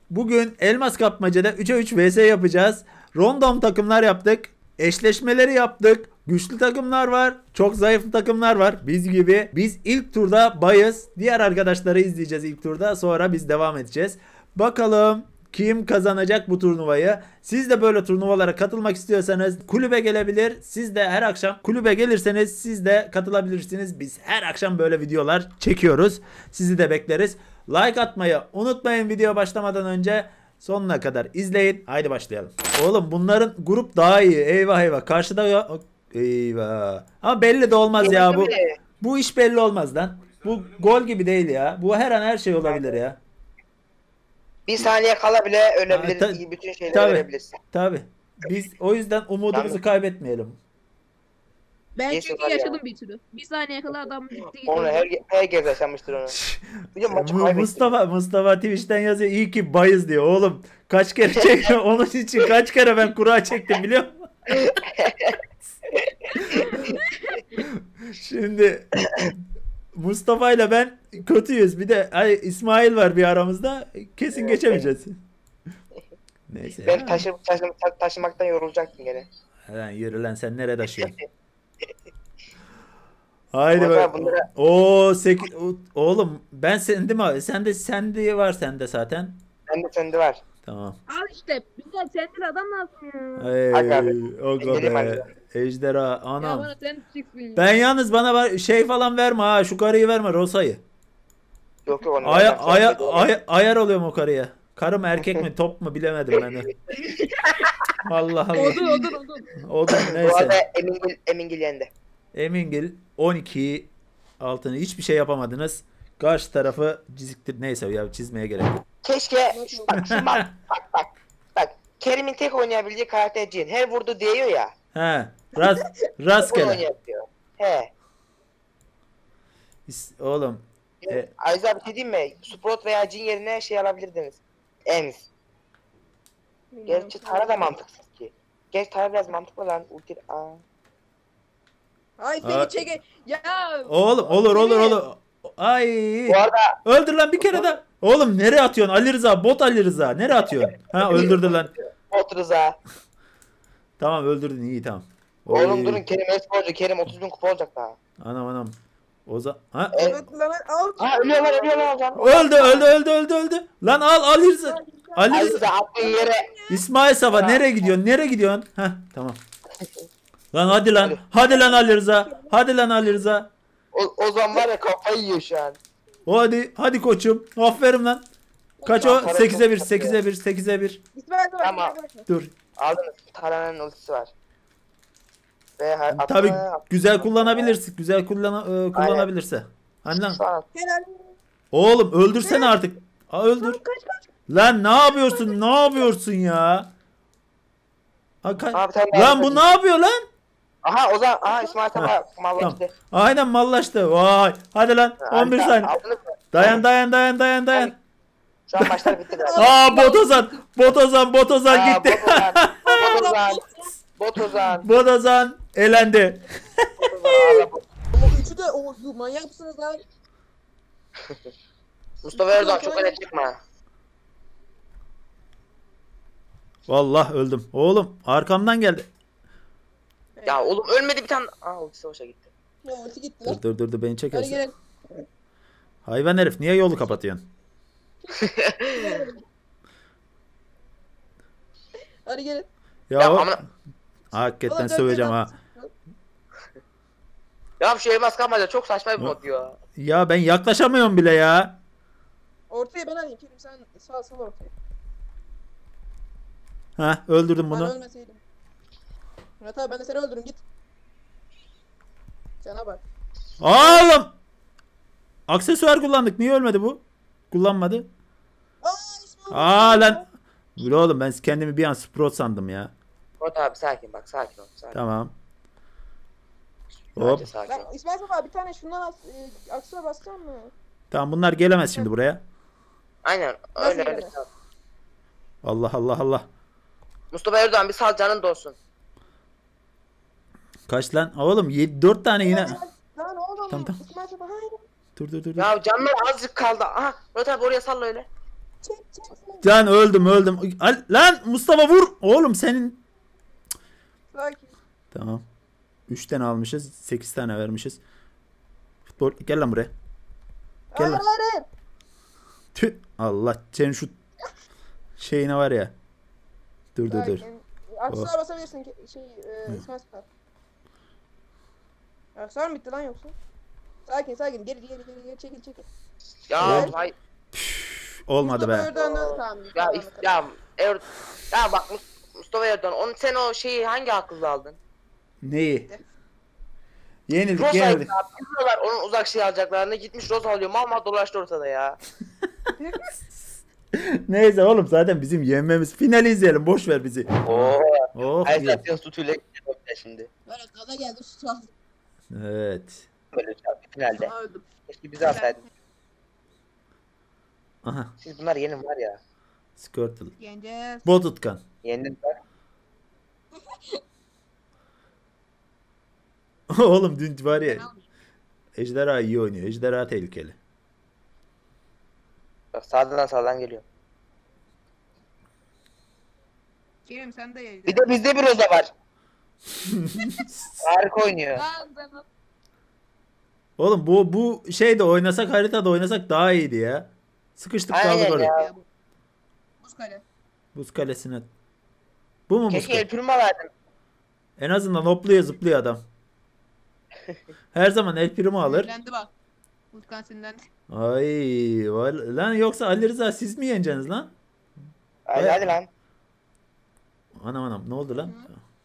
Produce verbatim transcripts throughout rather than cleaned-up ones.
Bugün elmas kapmacada üçe üç vs yapacağız. Random takımlar yaptık. Eşleşmeleri yaptık. Güçlü takımlar var. Çok zayıf takımlar var. Biz gibi. Biz ilk turda bayız. Diğer arkadaşları izleyeceğiz ilk turda. Sonra biz devam edeceğiz. Bakalım kim kazanacak bu turnuvayı? Siz de böyle turnuvalara katılmak istiyorsanız kulübe gelebilir. Siz de her akşam kulübe gelirseniz siz de katılabilirsiniz. Biz her akşam böyle videolar çekiyoruz. Sizi de bekleriz. Like atmayı unutmayın video başlamadan önce. Sonuna kadar izleyin. Haydi başlayalım. Oğlum bunların grup daha iyi. Eyvah eyvah. Karşıda ya... Eyvah. Ama belli de olmaz ya bu. Bu iş belli olmaz lan. Bu gol gibi değil ya. Bu her an her şey olabilir ya. Bir saniye kala bile ölebiliriz. Ta- İyi bütün şeyleri tabii, ölebilirsin. tabii. Biz o yüzden umudumuzu Tabii. kaybetmeyelim. Ben Neyse çünkü var ya. yaşadım bir türlü. Bir saniye kala adam gitti gitti. Onu her, herkes yaşamıştır onu. Bir de maçı Mu- kaybettim. Mustafa Mustafa Twitch'ten yazıyor. İyi ki bayız diyor. Oğlum kaç kere çektim. Onun için kaç kere ben kura çektim biliyor musun? Şimdi Mustafa ile ben kötüyüz. Bir de ay, İsmail var bir aramızda. Kesin geçemeyeceğiz. Neyse. Ben ya. taşı, taşı, ta- taşımaktan yorulacaktım gene. Lan yürü lan sen nereye taşıyorsun? Haydi Mustafa bak. bunlara- Oo seki... oğlum ben sende mi abi? Sende sende var sende zaten. Bende sende var. Tamam. Al işte. Güzel sendil adam lazım ya. Ey, Hadi abi. oga Gidelim be. hadi. Ejderha Ya anam. bana sen çıksın ya. Ben yalnız bana var şey falan verme ha. Şu karıyı verme Rosa'yı. Yok yok onu. Aya, vermem. aya, Sen de- aya, ayar oluyorum o karıya. Karı mı erkek mi top mu bilemedim ben de. Allah Allah. Odun odun odun. O da Bu arada neyse. Emingil, Emingil yendi. Emingil on iki altını hiçbir şey yapamadınız. Karşı tarafı çiziktir. Neyse ya çizmeye gerek yok. Keşke şu, bak şu bak bak bak. Bak Kerim'in tek oynayabildiği karakter Jin. Her vurdu değiyor ya. He. Ras, Bunu rastgele. oynayabiliyor. He. İs- Oğlum. E, Ayrıca bir şey diyeyim mi? Sprout veya Jin yerine şey alabilirdiniz. Ems. Gerçi Tara da mantıksız ki. Gerçi Tara biraz mantıklı lan. Ulti... Aa. Ay Aa. seni çeke. Ya. oğlum olur olur olur. Ay. Bu arada Öldür lan bir kere de. Oğlum nereye atıyorsun? Ali Rıza bot Ali Rıza. Nereye atıyorsun? Ha öldürdü lan. Bot Rıza. Tamam öldürdün iyi tamam. Oğlum Oy. durun Kerim esporcu. Kerim otuz bin kupa olacak daha. Anam anam. Oza ha? Evet. Evet lan al. Aa ölüyorlar ölüyorlar hocam. Öldü öldü öldü öldü öldü. Lan al Ali Rıza. Ali Ali Rıza. Rıza attığın yere. İsmail Safa nereye gidiyorsun? Nereye gidiyorsun? Heh tamam. Lan hadi lan. Hadi lan Ali Rıza. Hadi lan Ali Rıza. O, o zaman var ya kafayı yiyor şu an. O hadi. Hadi koçum. Aferin lan. Kaç o? sekize bir sekize bir sekize bir. İsmail de bak. Tamam. Dur. Aldınız. Tara'nın ultisi var. Ve ha- attı- Tabi attı- güzel kullanabilirsin. Güzel kullan e, kullanabilirse. Hani lan. Şu an attı. Helal. Oğlum öldürsene artık. Aa, öldür. Kaç kaç. Lan ne yapıyorsun? Ne yapıyorsun ya? Ha, ka- Abi, sen de- lan bu ne yapıyor lan? Aha o zaman aha İsmail Ha, Safa mallaştı. Tamam. Aynen mallaştı. Vay. Hadi lan. on bir saniye. Aldınız mı? Dayan dayan dayan dayan dayan. Şu an maçlar bitti. galiba. Aa Botozan. Botozan Botozan Aa, gitti. Botozan. Botozan. Botozan elendi. Botozan. Ama üçü de o manyak mısınız lan? Mustafa Erdoğan çok öne çıkma. Vallahi öldüm. Oğlum arkamdan geldi. Ya oğlum ölmedi bir tane. Aa ultisi hoşa gitti. Ya ulti gitti Dur lan. dur dur, dur beni Hadi çekersin. gelin. Hayvan herif niye yolu kapatıyorsun? Hadi gelin. Ya, Ya o- amına. hakikaten Oğlum, dört söveceğim tane ha. Ya şu elmas kalmadı çok saçma bir mod ya. Ya ben yaklaşamıyorum bile ya. Ortaya ben alayım. Kerim sen sağ sal ortaya. Ha öldürdüm Ben bunu. ölmeseydim. Murat abi ben de seni öldürürüm git. Sana bak. Oğlum. Aksesuar kullandık. Niye ölmedi bu? Kullanmadı. Aa İsmail. Aa lan. Dur oğlum ben kendimi bir an Sprout sandım ya. Murat abi sakin bak sakin ol. Sakin. Tamam. Sadece Hop. sakin Ben ol. İsmail Safa bir tane şundan as, e, aksına basacağım mı? Tamam bunlar gelemez şimdi buraya. Aynen Nasıl öyle öyle. yani? Allah Allah Allah. Mustafa Erdoğan bir sal canın dolsun. Kaç lan? Oğlum yedi, dört tane yine. Lan oğlum. Tamam, tamam. İsmail Safa hayır. Dur dur dur. dur. Ya canlar azıcık kaldı. Aha Murat abi oraya salla öyle. Çek çek. Can öldüm öldüm. Al- Lan Mustafa vur. Oğlum senin. Sakin. Tamam. üç tane almışız. sekiz tane vermişiz. Futbol gel lan buraya. Gel Hayır lan. hayır hayır. Tüh. Allah senin şu şeyine var ya. Dur dur dur. Sakin. Aksesuar basabilirsin ki şey e, İsmail Sefer. Aksesuar mı bitti lan yoksa? Sakin sakin geri geri geri geri çekil çekil. Ya Evet. vay. Olmadı Mustafa be. Erdoğan nasıl tamam. Ya tamam, is- tamam. ya Er ya bak Mus- Mustafa Erdoğan onu sen o şeyi hangi akıllı aldın? Neyi? Yenildik Rosa yenildik. ya biliyorlar onun uzak şey alacaklarını gitmiş Rosa alıyor mal mal dolaştı ortada ya. Neyse oğlum zaten bizim yenmemiz. Finali izleyelim. Boş ver bizi. Oo. Oh Ay iyi. zaten sütüyle gidiyor şimdi. Böyle gaza geldi su aldım. Evet. Böyle bir finalde. Aa, öldüm. Keşke bizi alsaydın. Aha. Siz bunlar yenin var ya. Squirtle. Yeneceğiz. Botutkan. Yendin var. Oğlum dün var ya. Ejderha iyi oynuyor. Ejderha tehlikeli. Bak sağdan sağdan geliyor. Kerim sen de yeneceksin. Bir de bizde bir Rosa var. Harika oynuyor. Oğlum bu bu şeyde oynasak haritada oynasak daha iyiydi ya. Sıkıştık kaldık Aynen orada. ya. Buz kale. Buz kalesine. Bu mu buz Keşke kale? el pürme verdim. En azından hopluyor zıplıyor adam. Her zaman el primo alır. Sinirlendi bak. Utkan sinirlendi. Ay var lan yoksa Ali Rıza siz mi yeneceksiniz lan? Hadi Evet. hadi lan. Anam anam ne oldu lan?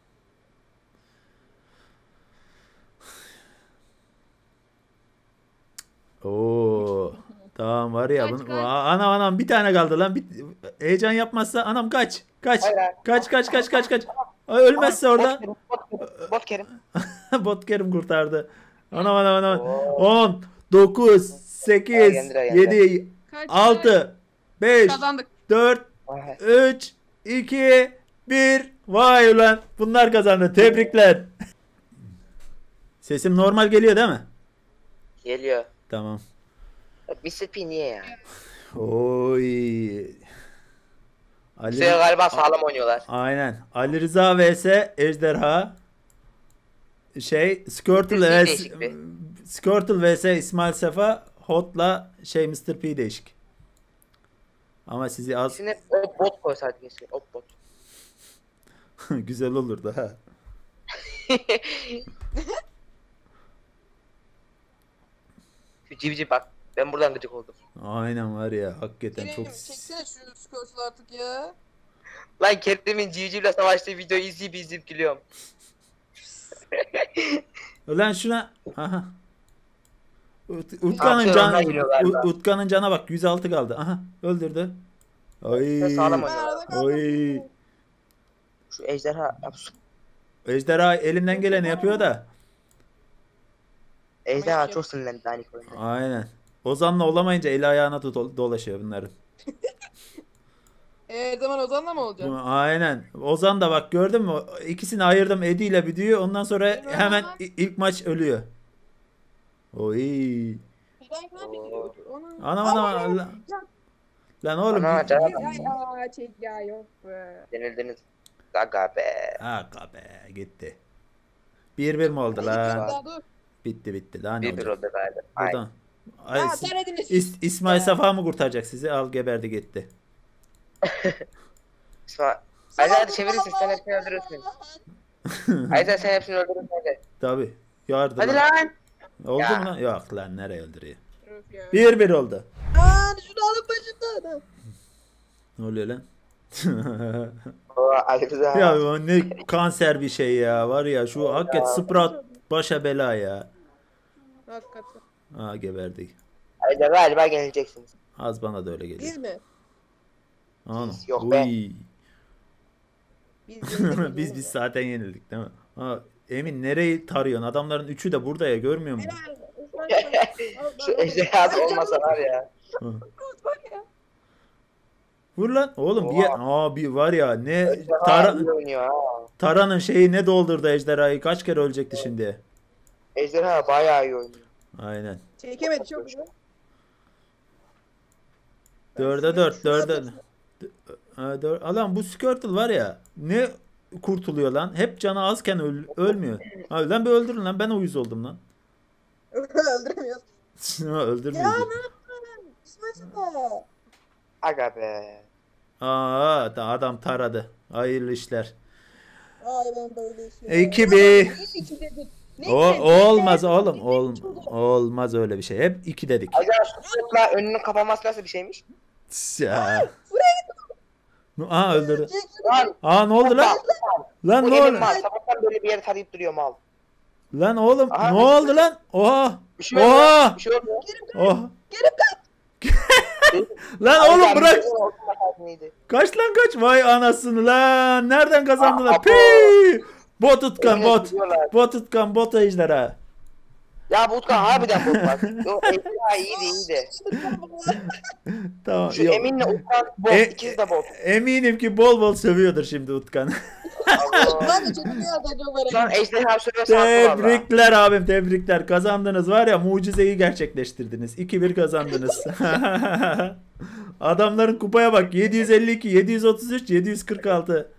Oo. Tamam var ya Kaç, bunu, kaç. Aa, anam anam bir tane kaldı lan. Bir, heyecan yapmazsa anam kaç. Kaç. Hayır, hayır. Kaç kaç kaç kaç kaç. Ay, ölmezse orada. Bot Kerim, Bot Kerim. Bot Kerim. Bot Kerim kurtardı. Anam anam anam. Oo. on, dokuz, sekiz, Yendi, yendi. yedi, Kaç altı, beş, kazandık. dört, Vay. üç, iki, bir. Vay ulan. Bunlar kazandı. Tebrikler. Sesim normal geliyor değil mi? Geliyor. Tamam. mister P niye ya? Oy. Ali, Bu sefer galiba sağlam oynuyorlar. aynen. Ali Rıza vs Ejderha. Şey Squirtle mister P vs değişik bir. Squirtle vs İsmail Sefa Hot'la şey mister P değişik. Ama sizi az İçine o bot koysaydık keşke. O bot. güzel olurdu ha. Şu civciv bak. Ben buradan gıcık oldum. Aynen var ya hakikaten Kerim çok çeksene şu skirt'ü artık ya. Lan Kerim'in civcivle savaştığı videoyu izleyip izleyip gülüyorum. Ulan şuna aha. Ut- Utkan'ın Aferin, can ondan geliyor galiba. U- Utkan'ın cana bak yüz altı kaldı. Aha öldürdü. Ay. Sağlam Ben oynuyorlar. arada kaldım. Oy. Şu ejderha yap. Ejderha elinden geleni yapıyor da. Ejderha çok sinirlendi aynı oyunda. Aynen. Ozan'la olamayınca eli ayağına do- dolaşıyor bunların. E, her zaman Ozan'la mı olacak? Bu- Aynen. Ozan da bak gördün mü? İkisini ayırdım Edi ile Büdü'yü. Ondan sonra hemen i- ilk maç ölüyor. Oy. Ben falan biliyordu. Onu... Anam anam. Lan, lan oğlum. Ana, bir- canım. Ay aa çek ya yok be. Denildiniz. Aga be. Aga be gitti. bir bir mi oldu la? Daha dur. Bitti bitti. Daha ne Bir bir olacak? oldu galiba. Aynen. Buradan. Ay, Ya siz- sen ediniz. İs- İsmail Safa mı kurtaracak sizi? Al geberdi gitti. İsmail. Ayzer çevirirsin sen hepsini öldürürsün. Ayzer sen hepsini öldürürsün hadi. Tabi. Yardım. Hadi lan. Oldu Ya. mu lan? Yok lan nereye öldürüyor? Öf ya. bir bir oldu. Aa şunu alın başından. Ne oluyor lan? Oo, Ali Rıza. Ya o ne kanser bir şey ya. Var ya şu hakikaten Sprout başa bela ya. Hakikaten. Aa geberdi. Ayzer galiba geleceksiniz. Az bana da öyle geliyor. Biz mi? Anam. Yok be. Uy. Biz biz biz zaten yenildik değil mi? Ha, Emin nereyi tarıyorsun? Adamların üçü de burada ya görmüyor musun? Şu ejderhası olmasa var ya. Vur lan. Oğlum bir, aa, bir var ya ne Ejderha Tara, iyi oynuyor ha. Tara'nın şeyi ne doldurdu ejderhayı. Kaç kere ölecekti şimdi. Ejderha bayağı iyi oynuyor. Aynen. Çekemedi çok güzel. Dörde dört, dörde. Ha, dör- Alan bu Squirtle var ya, ne kurtuluyor lan? Hep canı azken öl- ölmüyor. Ha, lan bir öldürün lan, ben uyuz oldum lan. Öldüremiyoruz. Ya Öldürmüyor. ne yaptın? İsmail. Aga be. Aa, da adam taradı. Hayırlı işler. Ay ben böyle istiyorum. Ekibi. Neyse iki dedik. Neyse, O, neyse. o olmaz oğlum. Neyse, Ol, çok- olmaz öyle bir şey. Hep iki dedik. Aga Sprout'la önünün kapanması nasıl bir şeymiş? Ya. Aa, öldürdü. Lan. Aa, ne oldu lan? Lan Bu ne emin oldu? mal. Sabahtan böyle bir yere tarayıp duruyor mal. Lan oğlum Aha. ne oldu lan? Oha. Bir şey oldu. Oha. Bir şey oldu. Oha. Geri kaç. Lan Ay, oğlum ben bırak. bilmiyorum, ortada kalsaydı. Kaç lan kaç. Vay anasını lan. Nereden kazandılar? Aa, Pii. Bot tutkan Önüne bot. sürüyorlar. Bot tutkan bot ejderha. Ya bu Utkan harbiden bot var. Yo ejderha iyiydi iyiydi. Tamam. Şu yok. Emin'le Utkan bot. E- İkisi de bot. Eminim ki bol bol sövüyordur şimdi Utkan. Ben de çok iyi yerden çok Şu an merak ejderha süresi haklı valla. Tebrikler abim, tebrikler. Kazandınız var ya, mucizeyi gerçekleştirdiniz. iki bir kazandınız. Adamların kupaya bak. yedi yüz elli iki, yedi yüz otuz üç, yedi yüz kırk altı.